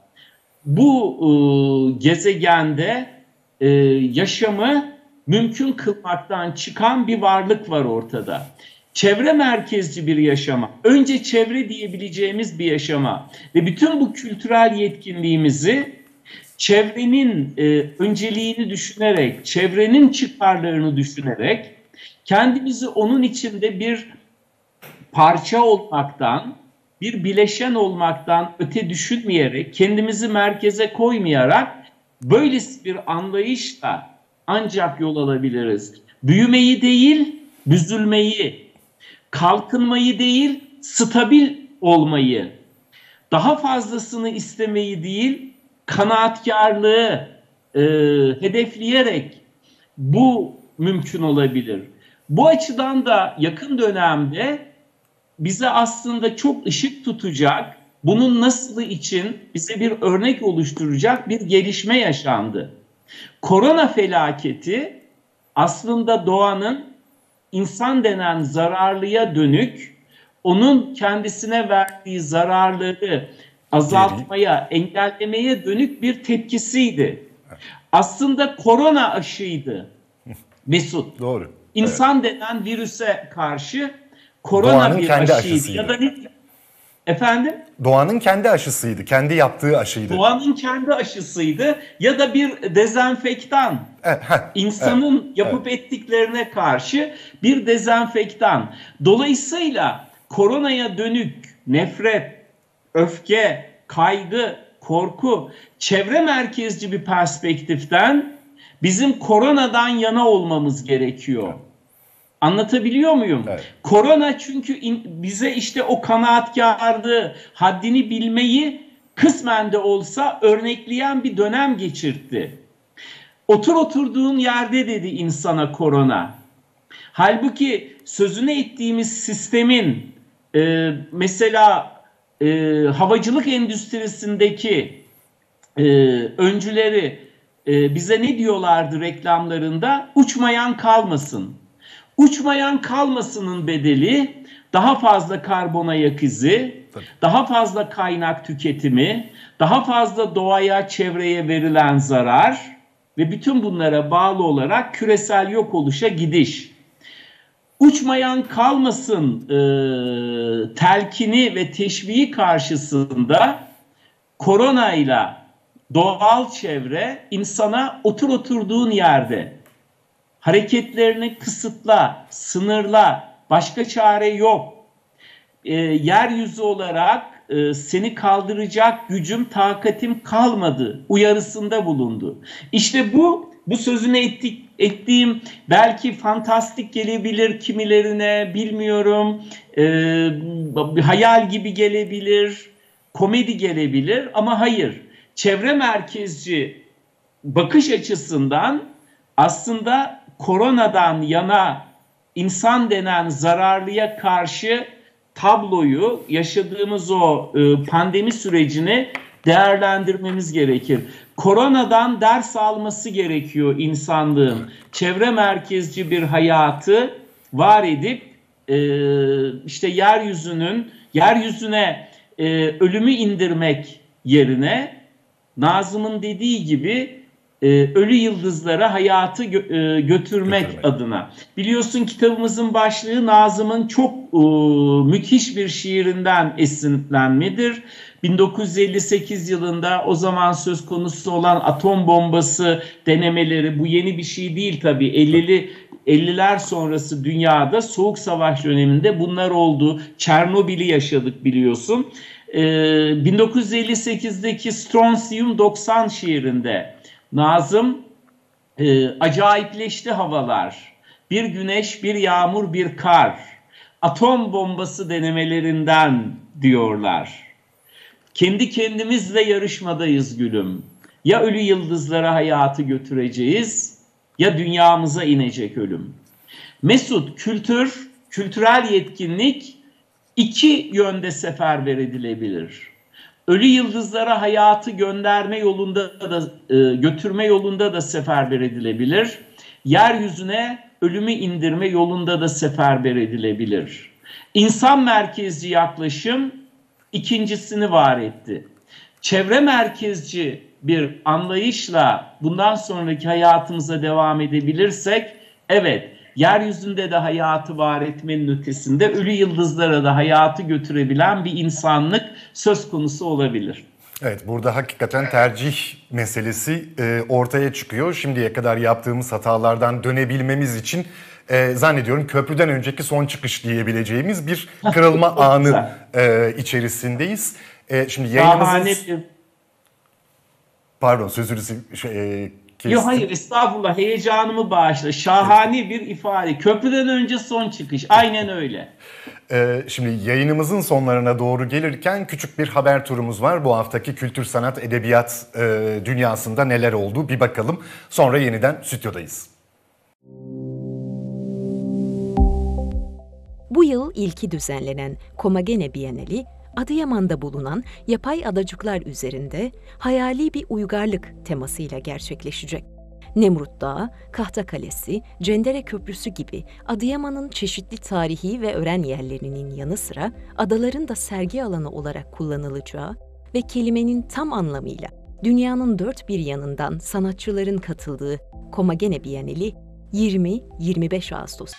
bu e, gezegende e, yaşamı mümkün kılmaktan çıkan bir varlık var ortada. Çevre merkezci bir yaşama, önce çevre diyebileceğimiz bir yaşama ve bütün bu kültürel yetkinliğimizi çevrenin e, önceliğini düşünerek, çevrenin çıkarlarını düşünerek kendimizi onun içinde bir parça olmaktan, bir bileşen olmaktan öte düşünmeyerek, kendimizi merkeze koymayarak böylesi bir anlayışla ancak yol alabiliriz. Büyümeyi değil, büzülmeyi, kalkınmayı değil, stabil olmayı, daha fazlasını istemeyi değil, kanaatkarlığı e, hedefleyerek bu mümkün olabilir. Bu açıdan da yakın dönemde bize aslında çok ışık tutacak, bunun nasılı için bize bir örnek oluşturacak bir gelişme yaşandı. Korona felaketi aslında doğanın insan denen zararlıya dönük, onun kendisine verdiği zararları azaltmaya, engellemeye dönük bir tepkisiydi. Aslında korona aşıydı Mesut. Doğru. İnsan evet. denen virüse karşı korona Doğanın bir aşıydı. Aşısıydı. Ya da ne? Efendim? Doğanın kendi aşısıydı. Kendi yaptığı aşıydı. Doğanın kendi aşısıydı ya da bir dezenfektan. Evet, heh, İnsanın evet, yapıp evet. ettiklerine karşı bir dezenfektan. Dolayısıyla koronaya dönük nefret, öfke, kaygı, korku, çevre merkezci bir perspektiften bizim koronadan yana olmamız gerekiyor. Anlatabiliyor muyum? Evet. Korona çünkü in, bize işte o kanaatkarlığı, haddini bilmeyi kısmen de olsa örnekleyen bir dönem geçirtti. Otur oturduğun yerde dedi insana korona. Halbuki sözünü ettiğimiz sistemin e, mesela e, havacılık endüstrisindeki e, öncüleri e, bize ne diyorlardı reklamlarında? Uçmayan kalmasın. Uçmayan kalmasının bedeli daha fazla karbon ayak izi, daha fazla kaynak tüketimi, daha fazla doğaya, çevreye verilen zarar ve bütün bunlara bağlı olarak küresel yok oluşa gidiş. Uçmayan kalmasın e, telkini ve teşviği karşısında koronayla doğal çevre insana otur oturduğun yerde hareketlerini kısıtla, sınırla, başka çare yok. E, yeryüzü olarak e, seni kaldıracak gücüm, takatim kalmadı uyarısında bulundu. İşte bu, bu sözünü ettik, ettiğim belki fantastik gelebilir kimilerine, bilmiyorum, e, hayal gibi gelebilir, komedi gelebilir ama hayır. Çevre merkezci bakış açısından aslında koronadan yana insan denen zararlıya karşı tabloyu, yaşadığımız o e, pandemi sürecini değerlendirmemiz gerekir. Koronadan ders alması gerekiyor insanlığın. Çevre merkezci bir hayatı var edip e, işte yeryüzünün, yeryüzüne e, ölümü indirmek yerine Nazım'ın dediği gibi e, ölü yıldızlara hayatı gö e, götürmek, götürmek adına. Biliyorsun kitabımızın başlığı Nazım'ın çok e, müthiş bir şiirinden esinlenmedir. bin dokuz yüz elli sekiz yılında o zaman söz konusu olan atom bombası denemeleri, bu yeni bir şey değil tabii. ellili elliler sonrası dünyada Soğuk Savaş döneminde bunlar oldu. Çernobil'i yaşadık biliyorsun. Ee, bin dokuz yüz elli sekizdeki Strontium doksan şiirinde Nazım e, acayipleşti havalar. Bir güneş, bir yağmur, bir kar. Atom bombası denemelerinden diyorlar. Kendi kendimizle yarışmadayız gülüm. Ya ölü yıldızlara hayatı götüreceğiz ya dünyamıza inecek ölüm. Mesut, kültür, kültürel yetkinlik iki yönde seferber edilebilir. Ölü yıldızlara hayatı gönderme yolunda da e, götürme yolunda da seferber edilebilir. Yeryüzüne ölümü indirme yolunda da seferber edilebilir. İnsan merkezci yaklaşım ikincisini var etti. Çevre merkezci bir anlayışla bundan sonraki hayatımıza devam edebilirsek, evet, yeryüzünde de hayatı var etmenin ötesinde ölü yıldızlara da hayatı götürebilen bir insanlık söz konusu olabilir. Evet, burada hakikaten tercih meselesi e, ortaya çıkıyor. Şimdiye kadar yaptığımız hatalardan dönebilmemiz için e, zannediyorum köprüden önceki son çıkış diyebileceğimiz bir kırılma anı e, içerisindeyiz. E, şimdi yayınımızın... Pardon, sözünüzü şey, e, kestim. Yok hayır, estağfurullah, heyecanımı bağışla. Şahane bir ifade. Köprüden önce son çıkış. Aynen öyle. Ee, şimdi yayınımızın sonlarına doğru gelirken küçük bir haber turumuz var. Bu haftaki kültür, sanat, edebiyat e, dünyasında neler oldu bir bakalım. Sonra yeniden stüdyodayız. Bu yıl ilki düzenlenen Komagene Bienali, Adıyaman'da bulunan yapay adacıklar üzerinde hayali bir uygarlık temasıyla gerçekleşecek. Nemrut Dağı, Kahta Kalesi, Cendere Köprüsü gibi Adıyaman'ın çeşitli tarihi ve öğren yerlerinin yanı sıra adaların da sergi alanı olarak kullanılacağı ve kelimenin tam anlamıyla dünyanın dört bir yanından sanatçıların katıldığı Komagene Bienali yirmi yirmi beş Ağustos.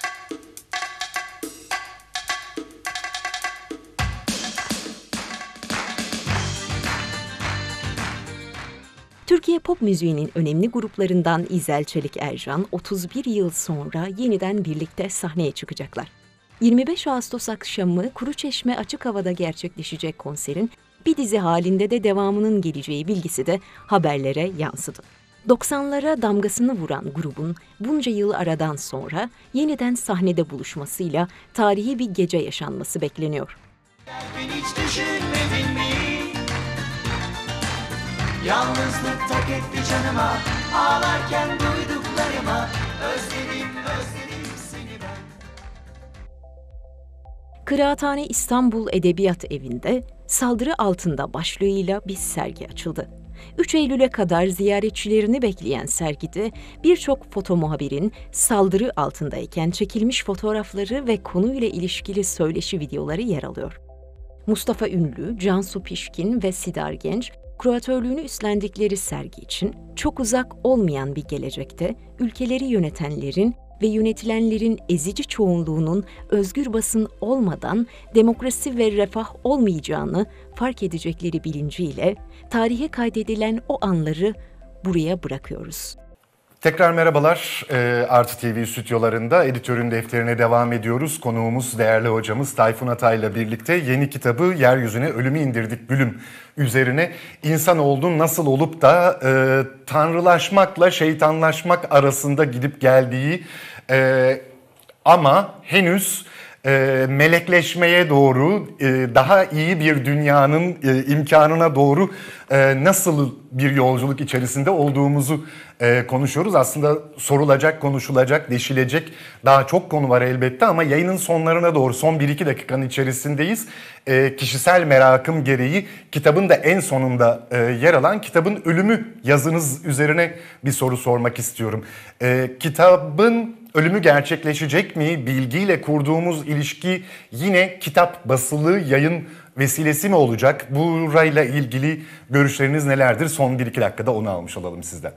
Türkiye pop müziğinin önemli gruplarından İzel Çelik Ercan otuz bir yıl sonra yeniden birlikte sahneye çıkacaklar. yirmi beş Ağustos akşamı Kuruçeşme açık havada gerçekleşecek konserin bir dizi halinde de devamının geleceği bilgisi de haberlere yansıdı. doksanlara damgasını vuran grubun bunca yıl aradan sonra yeniden sahnede buluşmasıyla tarihi bir gece yaşanması bekleniyor. Hiç düşünmedin mi? Yalnızlık tak etti canıma, ağlarken duyduklarıma, özledim, özledim seni ben. Kıraathane İstanbul Edebiyat Evi'nde Saldırı Altında başlığıyla bir sergi açıldı. üç Eylül'e kadar ziyaretçilerini bekleyen sergide birçok foto muhabirin saldırı altındayken çekilmiş fotoğrafları ve konuyla ilişkili söyleşi videoları yer alıyor. Mustafa Ünlü, Cansu Pişkin ve Sidar Genç, kuratörlüğünü üstlendikleri sergi için çok uzak olmayan bir gelecekte ülkeleri yönetenlerin ve yönetilenlerin ezici çoğunluğunun özgür basın olmadan demokrasi ve refah olmayacağını fark edecekleri bilinciyle tarihe kaydedilen o anları buraya bırakıyoruz. Tekrar merhabalar. Artı T V stüdyolarında editörün defterine devam ediyoruz. Konuğumuz değerli hocamız Tayfun Atay'la birlikte yeni kitabı Yeryüzüne Ölümü İndirdik Gülüm üzerine insanoğlunun nasıl olup da e, tanrılaşmakla şeytanlaşmak arasında gidip geldiği e, ama henüz e, melekleşmeye doğru e, daha iyi bir dünyanın e, imkanına doğru e, nasıl bir yolculuk içerisinde olduğumuzu e, konuşuyoruz. Aslında sorulacak, konuşulacak, deşilecek daha çok konu var elbette ama yayının sonlarına doğru son bir iki dakikanın içerisindeyiz. E, kişisel merakım gereği kitabın da en sonunda e, yer alan kitabın ölümü yazınız üzerine bir soru sormak istiyorum. E, kitabın ölümü gerçekleşecek mi? Bilgiyle kurduğumuz ilişki yine kitap basılı yayın vesilesi mi olacak? Burayla ilgili görüşleriniz nelerdir? Son bir iki dakikada onu almış olalım sizden.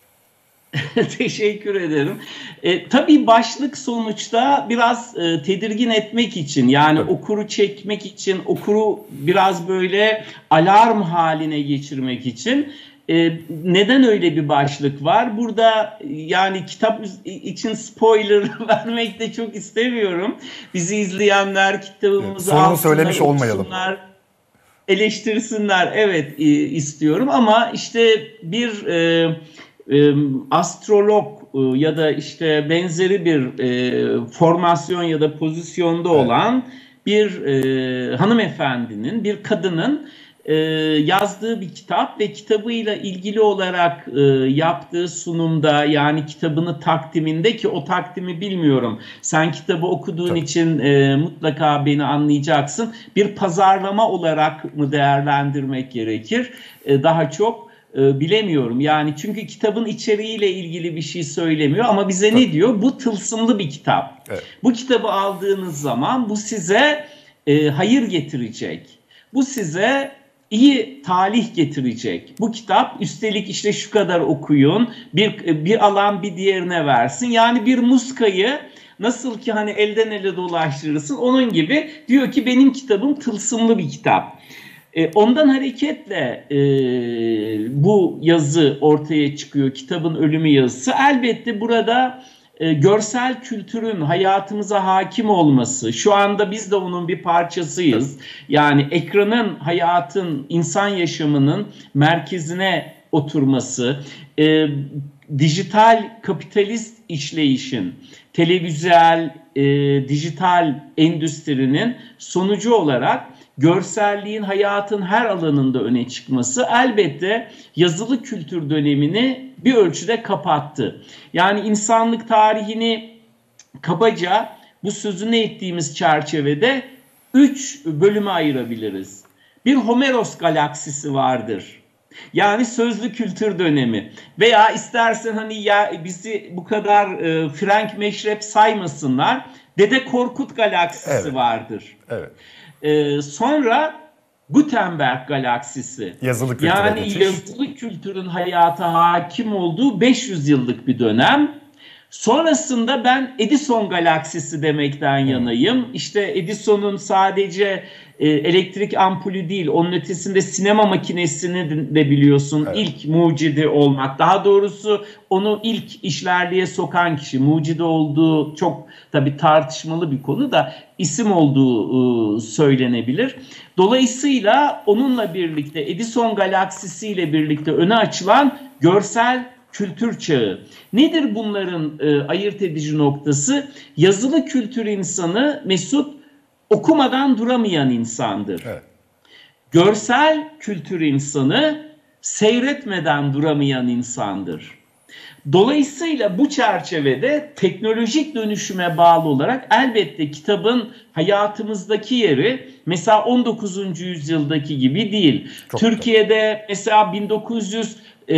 Teşekkür ederim. E, tabii başlık sonuçta biraz e, tedirgin etmek için, yani tabii okuru çekmek için, okuru biraz böyle alarm haline geçirmek için. E, neden öyle bir başlık var? Burada yani kitap için spoiler vermek de çok istemiyorum. Bizi izleyenler kitabımızı evet, alsınlar, söylemiş olmayalım. Okusunlar, eleştirsinler. Evet, e, istiyorum ama işte bir e, e, astrolog e, ya da işte benzeri bir e, formasyon ya da pozisyonda olan evet bir e, hanımefendinin, bir kadının e, yazdığı bir kitap ve kitabıyla ilgili olarak e, yaptığı sunumda, yani kitabını takdiminde, ki o takdimi bilmiyorum, sen kitabı okuduğun Tabii. için e, mutlaka beni anlayacaksın, bir pazarlama olarak mı değerlendirmek gerekir e, daha çok e, bilemiyorum yani, çünkü kitabın içeriğiyle ilgili bir şey söylemiyor ama bize Tabii. ne diyor? Bu tılsımlı bir kitap. Evet. Bu kitabı aldığınız zaman bu size e, hayır getirecek. Bu size iyi talih getirecek. Bu kitap üstelik işte şu kadar okuyun, bir bir alan bir diğerine versin. Yani bir muskayı nasıl ki hani elden ele dolaştırırsın, onun gibi diyor ki benim kitabım tılsımlı bir kitap. E, ondan hareketle e, bu yazı ortaya çıkıyor, kitabın ölümü yazısı. Elbette burada e, görsel kültürün hayatımıza hakim olması, şu anda biz de onun bir parçasıyız. Yani ekranın hayatın, insan yaşamının merkezine oturması, e, dijital kapitalist işleyişin, televizüel, e, dijital endüstrinin sonucu olarak görselliğin hayatın her alanında öne çıkması elbette yazılı kültür dönemini bir ölçüde kapattı. Yani insanlık tarihini kabaca bu sözünü ettiğimiz çerçevede üç bölüme ayırabiliriz. Bir Homeros galaksisi vardır. Yani sözlü kültür dönemi, veya istersen hani ya bizi bu kadar e, Frank Meşrep saymasınlar, Dede Korkut galaksisi Evet. vardır. Evet. Ee, sonra Gutenberg galaksisi. Yazılı kültüre yani geçiş. yazılı kültürün hayata hakim olduğu beş yüz yıllık bir dönem. Sonrasında ben Edison galaksisi demekten hmm. yanayım. İşte Edison'un sadece e, elektrik ampulü değil, onun ötesinde sinema makinesini de biliyorsun, evet. ilk mucidi olmak. Daha doğrusu onu ilk işlerliğe sokan kişi, mucidi olduğu çok tabii tartışmalı bir konu da, isim olduğu e, söylenebilir. Dolayısıyla onunla birlikte, Edison galaksisiyle birlikte öne açılan görsel kültür çağı. Nedir bunların e, ayırt edici noktası? Yazılı kültür insanı Mesut okumadan duramayan insandır. Evet. Görsel kültür insanı seyretmeden duramayan insandır. Dolayısıyla bu çerçevede teknolojik dönüşüme bağlı olarak elbette kitabın hayatımızdaki yeri mesela on dokuzuncu yüzyıldaki gibi değil. Çok Türkiye'de da. mesela bin dokuz yüz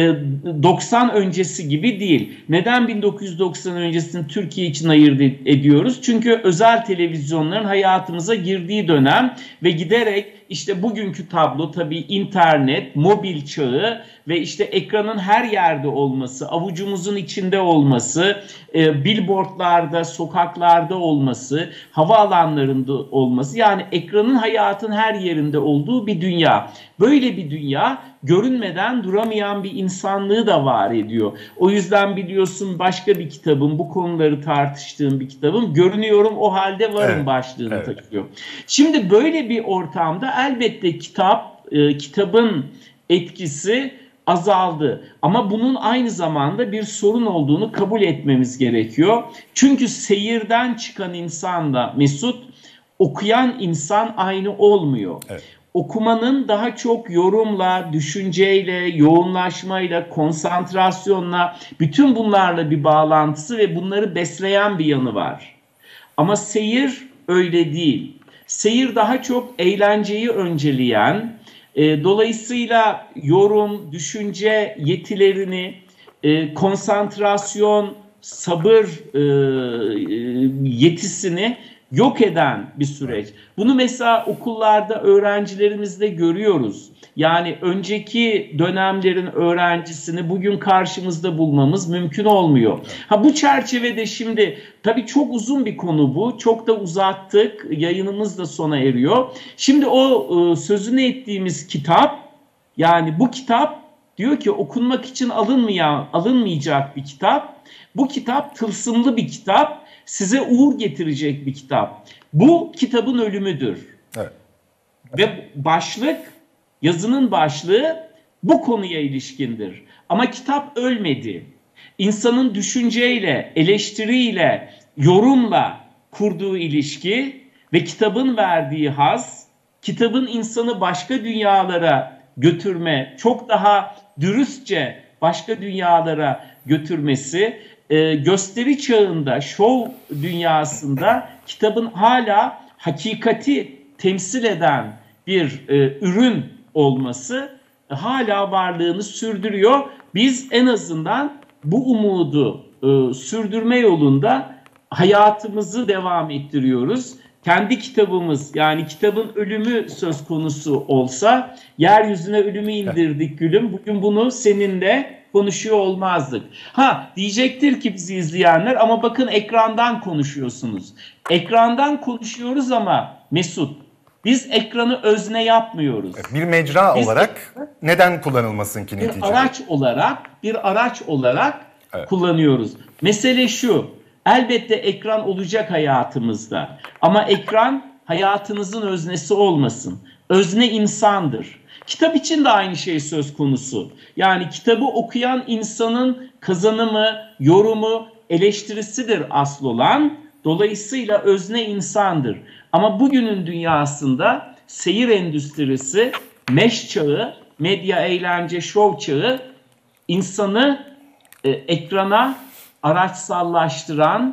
doksan öncesi gibi değil. Neden bin dokuz yüz doksan öncesini Türkiye için ayırt ediyoruz? Çünkü özel televizyonların hayatımıza girdiği dönem ve giderek işte bugünkü tablo tabii internet, mobil çağı ve işte ekranın her yerde olması, avucumuzun içinde olması, e, billboardlarda, sokaklarda olması, havaalanlarında olması, yani ekranın hayatın her yerinde olduğu bir dünya. Böyle bir dünya görünmeden duramayan bir insanlığı da var ediyor. O yüzden biliyorsun başka bir kitabım, bu konuları tartıştığım bir kitabım, görünüyorum o halde varım evet, başlığını evet. taşıyor. Şimdi böyle bir ortamda elbette kitap, e, kitabın etkisi azaldı. Ama bunun aynı zamanda bir sorun olduğunu kabul etmemiz gerekiyor. Çünkü seyirden çıkan insanla Mesut, okuyan insan aynı olmuyor. Evet. Okumanın daha çok yorumla, düşünceyle, yoğunlaşmayla, konsantrasyonla, bütün bunlarla bir bağlantısı ve bunları besleyen bir yanı var. Ama seyir öyle değil. Seyir daha çok eğlenceyi önceleyen, e, dolayısıyla yorum, düşünce yetilerini, e, konsantrasyon, sabır e, yetisini yok eden bir süreç. Bunu mesela okullarda öğrencilerimizde görüyoruz. Yani önceki dönemlerin öğrencisini bugün karşımızda bulmamız mümkün olmuyor. Ha, bu çerçevede şimdi tabii çok uzun bir konu bu. Çok da uzattık. Yayınımız da sona eriyor. Şimdi o sözünü ettiğimiz kitap, yani bu kitap diyor ki okunmak için alınmayan, alınmayacak bir kitap. Bu kitap tılsımlı bir kitap. Size uğur getirecek bir kitap. Bu kitabın ölümüdür. Evet. Ve başlık, yazının başlığı bu konuya ilişkindir. Ama kitap ölmedi. İnsanın düşünceyle, eleştiriyle, yorumla kurduğu ilişki ve kitabın verdiği haz kitabın insanı başka dünyalara götürme, çok daha dürüstçe başka dünyalara götürmesi, e, gösteri çağında, şov dünyasında kitabın hala hakikati temsil eden bir e, ürün olması e, hala varlığını sürdürüyor. Biz en azından bu umudu e, sürdürme yolunda hayatımızı devam ettiriyoruz. Kendi kitabımız, yani kitabın ölümü söz konusu olsa, yeryüzüne ölümü indirdik gülüm, bugün bunu seninle konuşuyor olmazdık. Ha, diyecektir ki bizi izleyenler, ama bakın ekrandan konuşuyorsunuz. Ekrandan konuşuyoruz ama Mesut, biz ekranı özne yapmıyoruz. Bir mecra Biz olarak neden kullanılmasın ki neticede? Bir araç olarak, bir araç olarak evet. kullanıyoruz. Mesele şu. Elbette ekran olacak hayatımızda. Ama ekran hayatınızın öznesi olmasın. Özne insandır. Kitap için de aynı şey söz konusu. Yani kitabı okuyan insanın kazanımı, yorumu, eleştirisidir asıl olan. Dolayısıyla özne insandır. Ama bugünün dünyasında seyir endüstrisi, meş çağı, medya, eğlence, şov çağı insanı e, ekrana araçsallaştıran,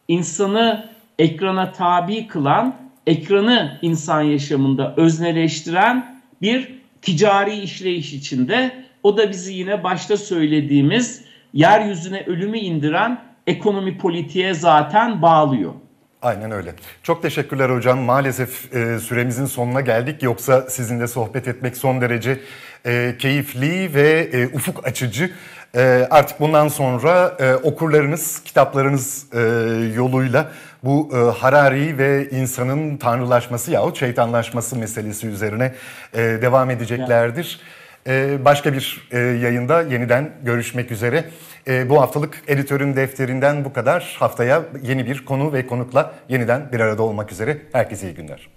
insanı ekrana tabi kılan, ekranı insan yaşamında özneleştiren bir ticari işleyiş içinde. O da bizi yine başta söylediğimiz yeryüzüne ölümü indiren ekonomi politiğe zaten bağlıyor. Aynen öyle. Çok teşekkürler hocam. Maalesef e, süremizin sonuna geldik. Yoksa sizinle sohbet etmek son derece e, keyifli ve e, ufuk açıcı. E, artık bundan sonra e, okurlarınız, kitaplarınız e, yoluyla bu e, Harari ve insanın tanrılaşması yahut şeytanlaşması meselesi üzerine e, devam edeceklerdir. E, başka bir e, yayında yeniden görüşmek üzere. E, bu haftalık Editörün Defterinden bu kadar. Haftaya yeni bir konu ve konukla yeniden bir arada olmak üzere. Herkese iyi günler.